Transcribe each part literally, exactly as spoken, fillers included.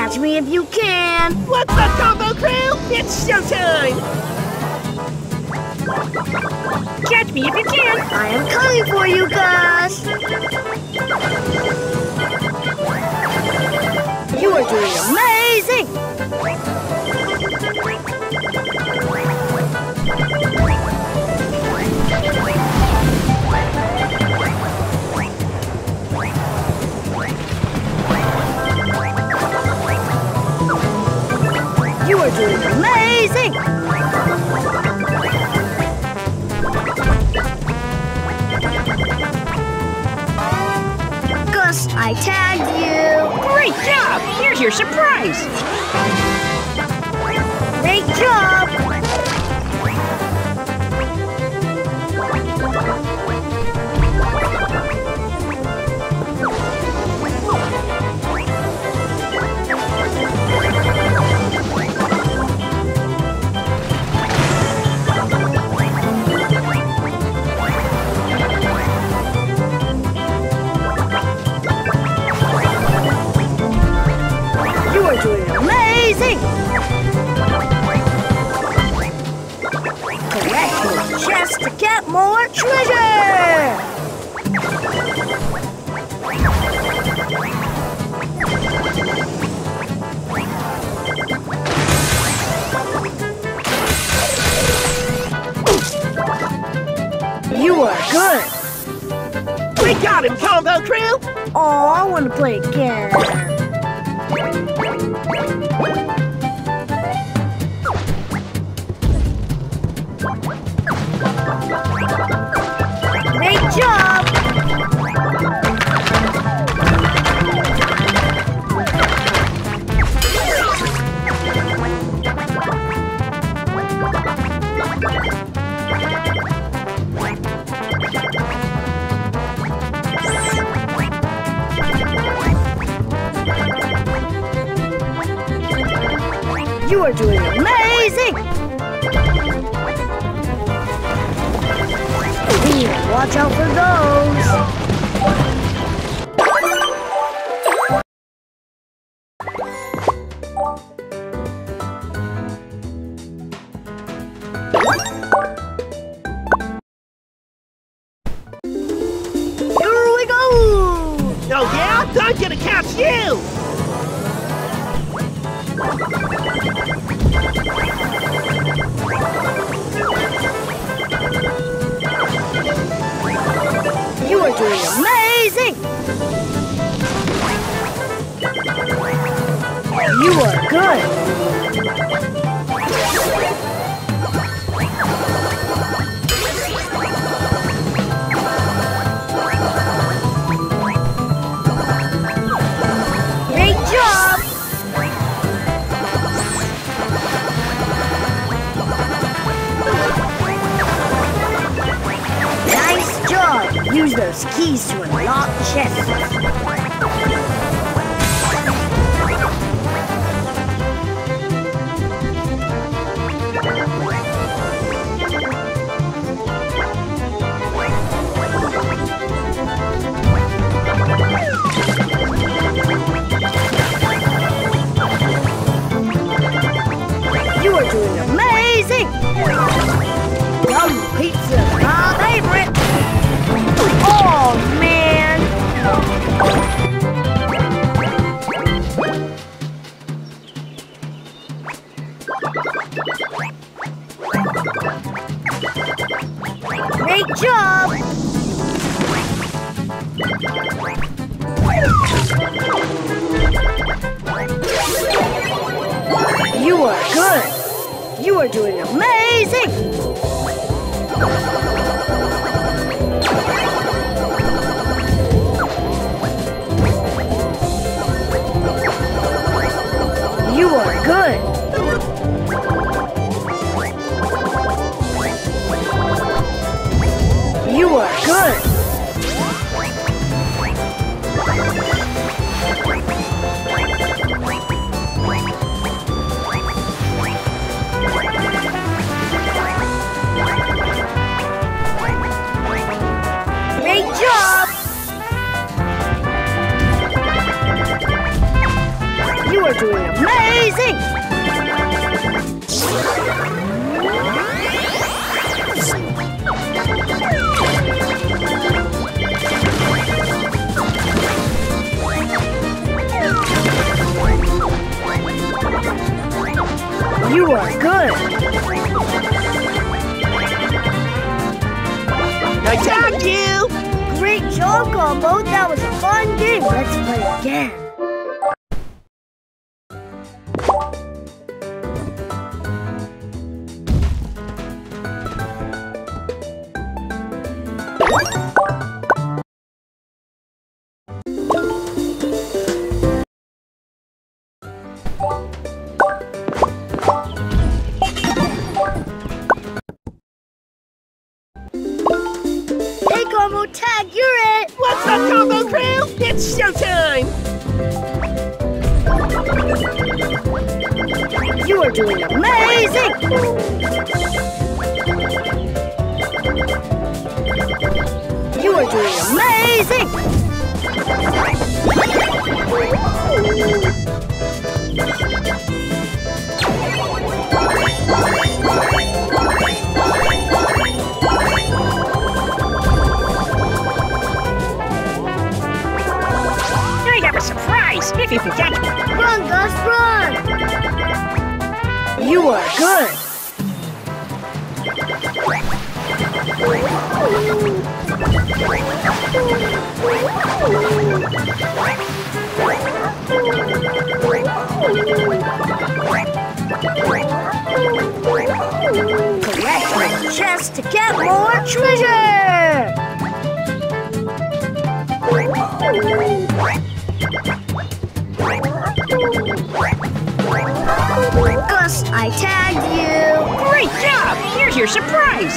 Catch me if you can. What's up, Combo Crew? It's showtime! Catch me if you can. I am coming for you guys. You are doing amazing. You are doing amazing! Gus, I tagged you! Great job! Here's your surprise! Great job! You are doing amazing! Collect more chests to get more treasure! You are good! We got him, Combo Crew! Oh, I want to play again. Great job! You are doing amazing! Here, watch out for those! Here we go! Oh yeah? I'm gonna catch you! You are doing amazing! You are good! Great job! Nice job! Use those keys to unlock chests. You are doing amazing! Yum pizza, my favorite! Oh, man! Great job! You are good! You are doing amazing! You are good! You are good! Great job! You You are doing amazing! You are good! I tagged you! Great job, Combo! That was a fun game! Let's play again! Hey, Combo Tag, you're it! What's up, Combo Crew? It's showtime! You are doing amazing! You are doing amazing! I have a surprise if you can catch me. Run, Gus, run! You are good! Collect my chest to get more treasure! Gus, I tagged you! Great job! Here's your surprise.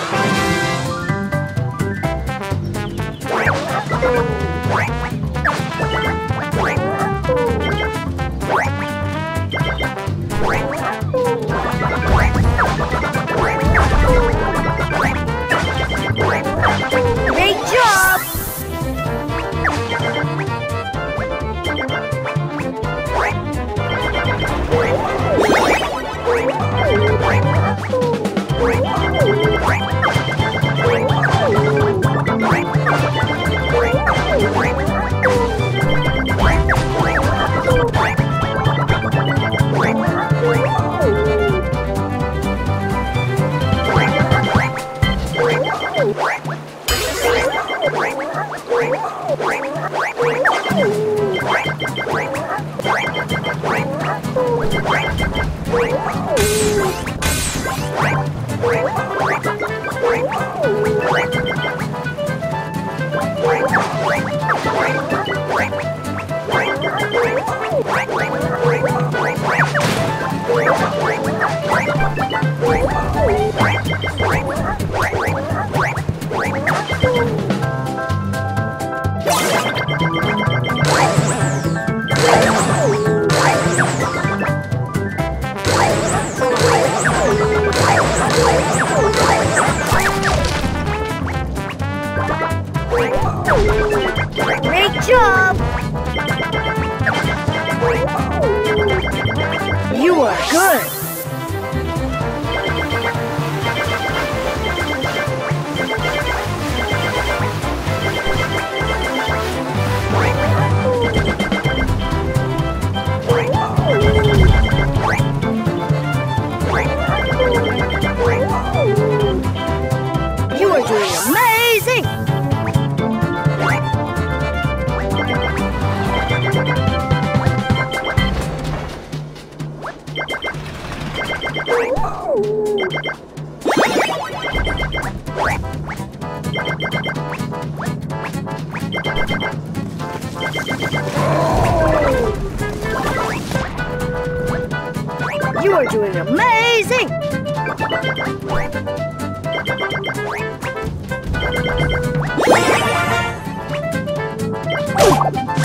Great job! Great job! You are good! You are doing amazing! You are doing amazing!